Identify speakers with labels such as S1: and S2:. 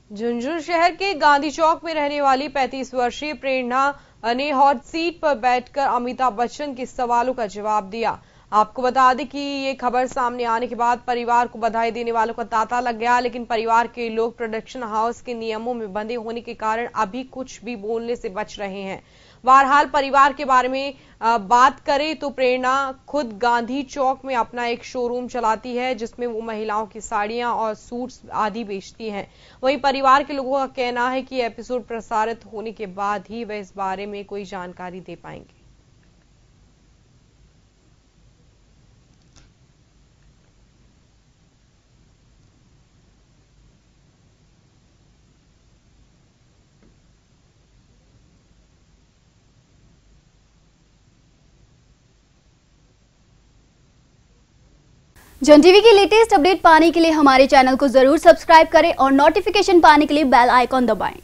S1: झुंझुनू शहर के गांधी चौक में रहने वाली 35 वर्षीय प्रेरणा ने हॉट सीट पर बैठकर अमिताभ बच्चन के सवालों का जवाब दिया। आपको बता दें कि ये खबर सामने आने के बाद परिवार को बधाई देने वालों का तांता लग गया, लेकिन परिवार के लोग प्रोडक्शन हाउस के नियमों में बंधे होने के कारण अभी कुछ भी बोलने से बच रहे हैं। बहरहाल परिवार के बारे में बात करें तो प्रेरणा खुद गांधी चौक में अपना एक शोरूम चलाती है, जिसमें वो महिलाओं की साड़ियां और सूट्स आदि बेचती हैं। वहीं परिवार के लोगों का कहना है कि एपिसोड प्रसारित होने के बाद ही वह इस बारे में कोई जानकारी दे पाएंगे।
S2: जन टीवी की लेटेस्ट अपडेट पाने के लिए हमारे चैनल को जरूर सब्सक्राइब करें और नोटिफिकेशन पाने के लिए बेल आइकॉन दबाएं।